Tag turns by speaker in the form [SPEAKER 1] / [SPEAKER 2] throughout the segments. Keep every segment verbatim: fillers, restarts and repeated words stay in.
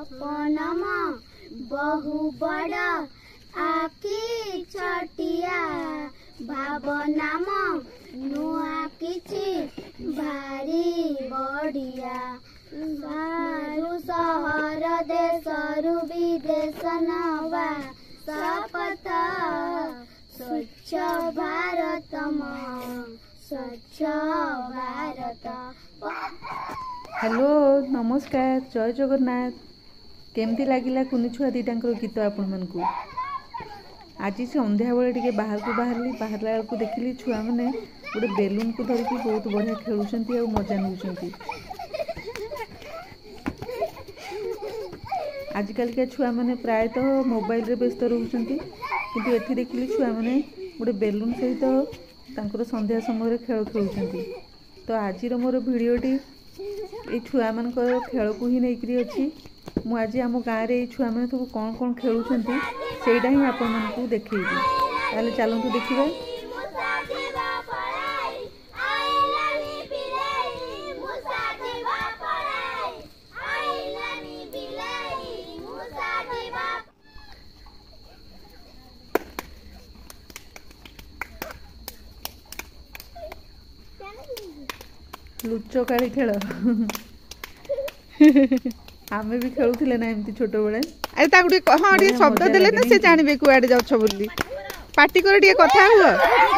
[SPEAKER 1] सपनम बहु बड़ आखि छटिया भावनाम नुआ किछि भारी बढ़िया सारु सहर देशरु विदेश नवा शपथ स्वच्छ भारत स्वच्छ भारत।
[SPEAKER 2] हेलो नमस्कार जय जगन्नाथ। केमती लगिला कुनी छुआ दीटांकर गीत आपण मानकू। आज संध्या बेले टिके बाहर को बाहरली बाहरला बेलू देखिली छुआ मैंने गोटे बेलून को धरिकी बहुत बढ़िया खेलुंट और मजा नौकरी। आजिकल छुआ मैंने प्रायतः मोबाइल रे व्यस्त रोचंती किंतु एठी देखिली छुआ मैंने गोटे बेलून सहित तांकर संध्या समय खेल खेलुंट। तो आज मोर भिडटी ये छुआ मान खेल को ही नहीं अच्छी। मु आज आम गाँव में छुआ मैंने सब कौन कौन खेलुंट सेटा ही आपण मानकू देखेबी। ताले चलतु देखिबा। लुचकाड़ी खेल आमे भी खेलुथिले ना एमती छोट बेले।
[SPEAKER 3] अरे ता गुडी हां डी शब्द देले ना से जानबे कुआडे जाउछ बोली पार्टी करे डी कथा हुआ।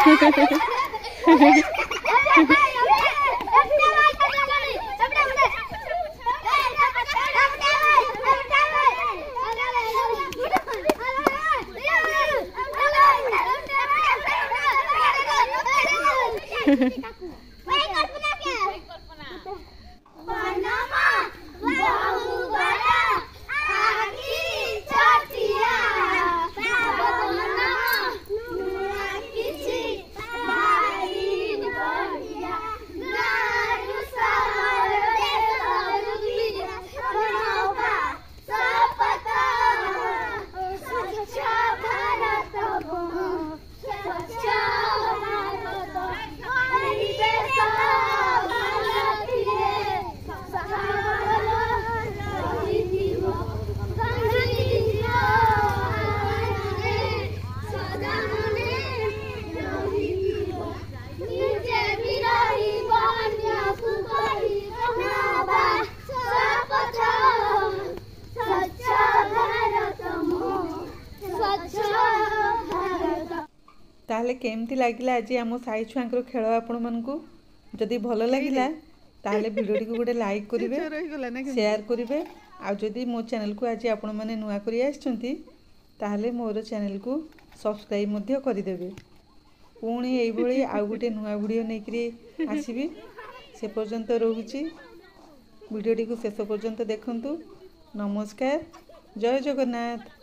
[SPEAKER 2] ताहले केमती लागिला आज आम साई छुआंकर खेल आपण मानकू। जदि भल लागिला ताहले वीडियो को गोटे लाइक करिवे शेयर करिवे। आ जदि मो चैनल को आज आपण माने नुआ करी आछंती ताहले मोर चैनल को सब्सक्राइब मध्य करिदेबे। पुणी एई भली आ गोटे नुआ वीडियो नेकरी आसीबी। से पर्यंत रहुची वीडियो को शेष पर्यंत देखंतु। नमस्कार जय जगन्नाथ।